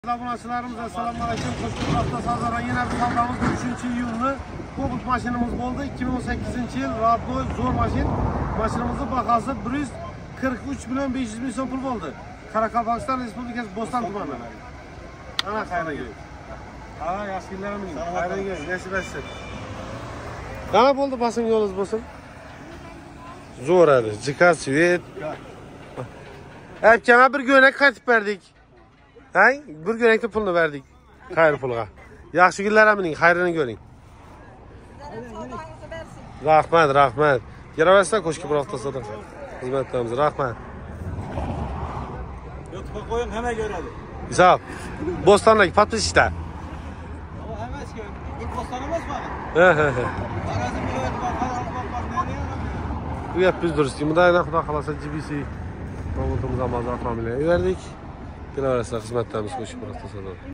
Abunachılarımız assalomu alaykum. Toshkent avtosazora yana bir savdamiz 3 iyulni Cobalt mashinamiz bo'ldi. 2018-yil Radboy zo'r mashinamizning bahasi 143 milyon 500 ming so'm pul bo'ldi. Qoraqalpog'iston Respublikasi Bo'ston tumani. Ana xayriga keling. Ha, yaxshi yillarimiz. Xayriga nasib etsin. Qana bo'ldi, basing yo'lingiz bo'lsin. Zo'r edi. Jikar svet. Aytgan bir go'nak qaytib berdik. Hay, bir go'nakda pulni berdik. Xayr pulga. Yaxshi kunlarimining xayrini ko'ring. Rahmat. Kelaversa Qo'shko'pir avtosazor xizmatlarimiz. Rahmat. YouTube'a qo'ying, hamma ko'radi. Hisob. Bo'stondagi podpisda. O emas-ku. Bu Bo'ston emasmi? Tarazim viloyati bor. Bu gap biz durust. Bunday xudo xolasa GBC To'g'rimiz Amazon familiyaga verdik. Kelaversa xizmatlarimiz Qo'shko'pir avtosazor.